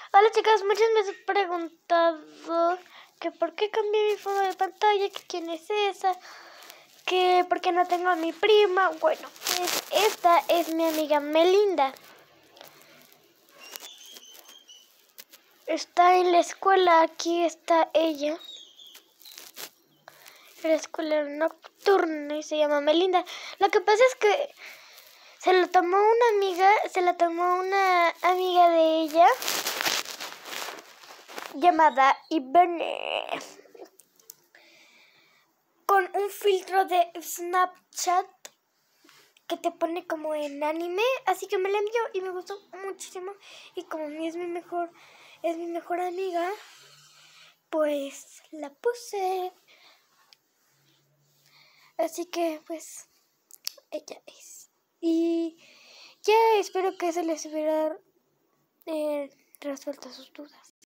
Hola chicas, muchas me han preguntado que por qué cambié mi fondo de pantalla, que quién es esa, que por qué no tengo a mi prima. Bueno, pues esta es mi amiga Melinda. Está en la escuela, aquí está ella. En la escuela nocturna y se llama Melinda. Lo que pasa es que se la tomó una amiga de ella llamada Ivene, con un filtro de Snapchat que te pone como en anime, así que me la envió y me gustó muchísimo. Y como es mi mejor amiga, pues la puse. Así que pues ella es. Y ya espero que se les hubiera resuelto sus dudas.